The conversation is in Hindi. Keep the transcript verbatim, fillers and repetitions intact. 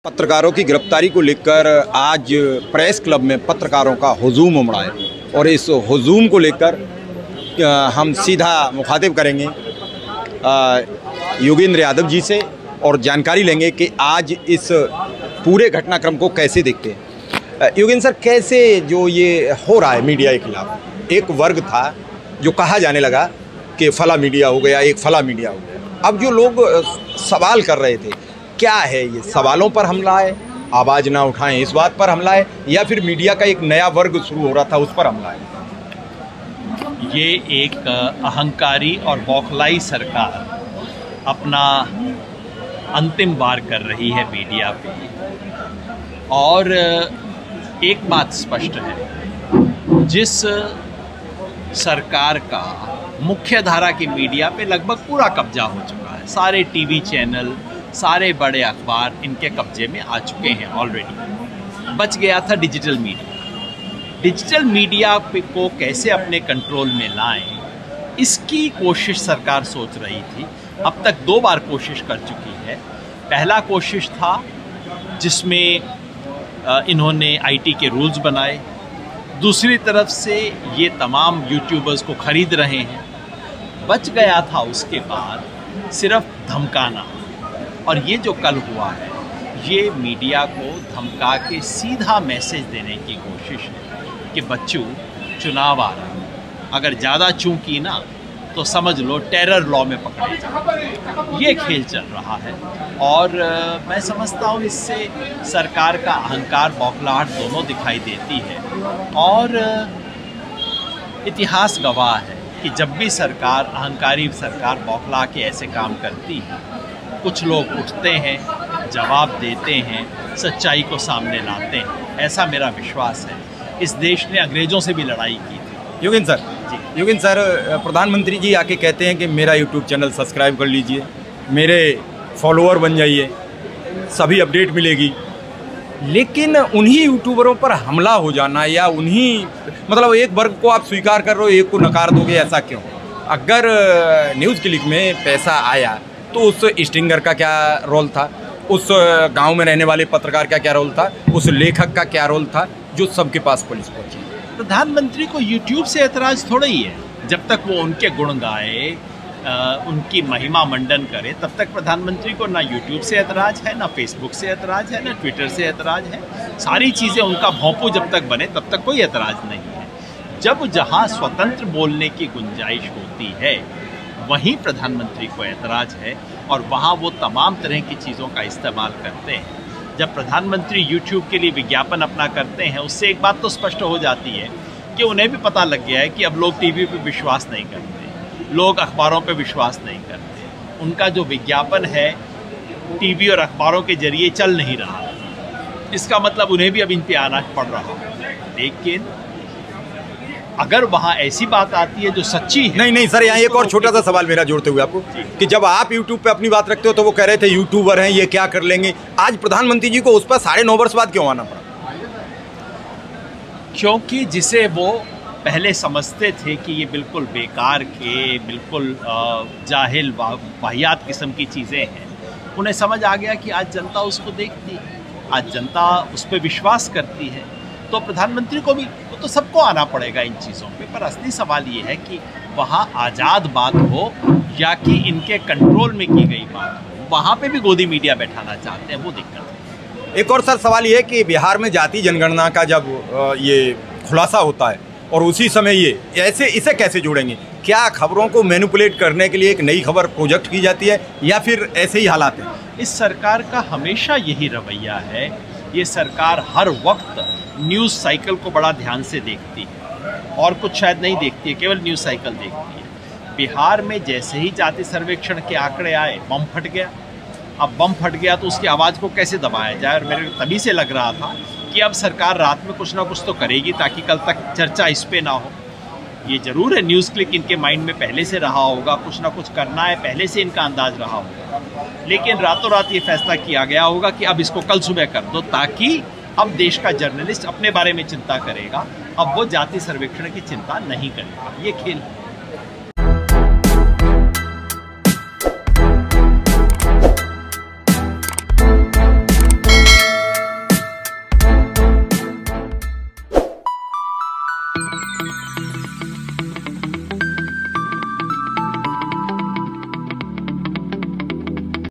पत्रकारों की गिरफ्तारी को लेकर आज प्रेस क्लब में पत्रकारों का हुजूम उमड़ा है और इस हुजूम को लेकर हम सीधा मुखातिब करेंगे योगेंद्र यादव जी से और जानकारी लेंगे कि आज इस पूरे घटनाक्रम को कैसे देखते हैं। योगेंद्र सर, कैसे जो ये हो रहा है मीडिया के खिलाफ, एक वर्ग था जो कहा जाने लगा कि फला मीडिया हो गया, एक फला मीडिया हो गया, अब जो लोग सवाल कर रहे थे क्या है, ये सवालों पर हमला है, आवाज़ ना उठाएं इस बात पर हमला है, या फिर मीडिया का एक नया वर्ग शुरू हो रहा था उस पर हमला है? ये एक अहंकारी और बौखलाई सरकार अपना अंतिम वार कर रही है मीडिया पे। और एक बात स्पष्ट है, जिस सरकार का मुख्य धारा की मीडिया पे लगभग पूरा कब्जा हो चुका है, सारे टीवी चैनल, सारे बड़े अखबार इनके कब्जे में आ चुके हैं ऑलरेडी। बच गया था डिजिटल मीडिया। डिजिटल मीडिया को कैसे अपने कंट्रोल में लाएं, इसकी कोशिश सरकार सोच रही थी। अब तक दो बार कोशिश कर चुकी है। पहला कोशिश था जिसमें इन्होंने आईटी के रूल्स बनाए, दूसरी तरफ से ये तमाम यूट्यूबर्स को खरीद रहे हैं। बच गया था उसके बाद सिर्फ धमकाना। और ये जो कल हुआ है, ये मीडिया को धमका के सीधा मैसेज देने की कोशिश है कि बच्चों, चुनाव आ रहा है, अगर ज़्यादा चूं की ना तो समझ लो टेरर लॉ में पकड़े जाओ। ये खेल चल रहा है और आ, मैं समझता हूँ इससे सरकार का अहंकार, बौखलाहट दोनों दिखाई देती है। और आ, इतिहास गवाह है कि जब भी सरकार, अहंकारी सरकार बौखला के ऐसे काम करती है, कुछ लोग उठते हैं, जवाब देते हैं, सच्चाई को सामने लाते हैं। ऐसा मेरा विश्वास है। इस देश ने अंग्रेज़ों से भी लड़ाई की थी। योगेंद्र सर जी, योगेंद्र सर, प्रधानमंत्री जी आके कहते हैं कि मेरा यूट्यूब चैनल सब्सक्राइब कर लीजिए, मेरे फॉलोअर बन जाइए, सभी अपडेट मिलेगी। लेकिन उन्हीं यूट्यूबरों पर हमला हो जाना, या उन्हीं मतलब एक वर्ग को आप स्वीकार कर रहे हो, एक को नकार दोगे, ऐसा क्यों? अगर न्यूज़ क्लिक में पैसा आया तो उस स्टिंगर का क्या रोल था, उस गांव में रहने वाले पत्रकार का क्या रोल था, उस लेखक का क्या रोल था जो सबके पास पुलिस पहुंची? प्रधानमंत्री को यूट्यूब से एतराज़ थोड़ा ही है। जब तक वो उनके गुण गाए, उनकी महिमा मंडन करे, तब तक प्रधानमंत्री को ना यूट्यूब से एतराज़ है, ना फेसबुक से एतराज़ है, ना ट्विटर से एतराज़ है। सारी चीज़ें उनका भोंपू जब तक बने तब तक कोई एतराज़ नहीं है। जब जहाँ स्वतंत्र बोलने की गुंजाइश होती है वहीं प्रधानमंत्री को ऐतराज़ है और वहाँ वो तमाम तरह की चीज़ों का इस्तेमाल करते हैं। जब प्रधानमंत्री यूट्यूब के लिए विज्ञापन अपना करते हैं, उससे एक बात तो स्पष्ट हो जाती है कि उन्हें भी पता लग गया है कि अब लोग टीवी पे विश्वास नहीं करते, लोग अखबारों पे विश्वास नहीं करते। उनका जो विज्ञापन है टीवी और अखबारों के जरिए चल नहीं रहा। इसका मतलब उन्हें भी अब इन पर आना पड़ रहा है। लेकिन अगर वहाँ ऐसी बात आती है जो सच्ची है। नहीं नहीं सर, यहाँ एक और छोटा सा सवाल मेरा जोड़ते हुए आपको, कि जब आप यूट्यूब पे अपनी बात रखते हो तो वो कह रहे थे यूट्यूबर हैं, ये क्या कर लेंगे। आज प्रधानमंत्री जी को उस पर साढ़े नौ वर्ष बाद क्यों आना पड़ा? क्योंकि जिसे वो पहले समझते थे कि ये बिल्कुल बेकार के, बिल्कुल जाहिल, वाहियात किस्म की चीज़ें हैं, उन्हें समझ आ गया कि आज जनता उसको देखती है, आज जनता उस पर विश्वास करती है। तो प्रधानमंत्री को भी, तो सबको आना पड़ेगा इन चीज़ों पे। पर असली सवाल ये है कि वहाँ आज़ाद बात हो या कि इनके कंट्रोल में की गई बात हो, वहाँ पे भी गोदी मीडिया बैठाना चाहते हैं, वो दिक्कत है। एक और सर सवाल ये है कि बिहार में जाति जनगणना का जब ये खुलासा होता है और उसी समय ये ऐसे इसे कैसे जोड़ेंगे? क्या खबरों को मैनिपुलेट करने के लिए एक नई खबर प्रोजेक्ट की जाती है या फिर ऐसे ही हालात हैं? इस सरकार का हमेशा यही रवैया है। ये सरकार हर वक्त न्यूज़ साइकिल को बड़ा ध्यान से देखती है और कुछ शायद नहीं देखती है, केवल न्यूज़ साइकिल देखती है। बिहार में जैसे ही जाति सर्वेक्षण के आंकड़े आए, बम फट गया। अब बम फट गया तो उसकी आवाज़ को कैसे दबाया जाए? और मेरे तभी से लग रहा था कि अब सरकार रात में कुछ ना कुछ तो करेगी ताकि कल तक चर्चा इस पर ना हो। ये ज़रूर है, न्यूज़ क्लिक इनके माइंड में पहले से रहा होगा, कुछ ना कुछ करना है, पहले से इनका अंदाज रहा होगा। लेकिन रातों रात ये फैसला किया गया होगा कि अब इसको कल सुबह कर दो, ताकि अब देश का जर्नलिस्ट अपने बारे में चिंता करेगा, अब वो जाति सर्वेक्षण की चिंता नहीं करेगा। ये खेल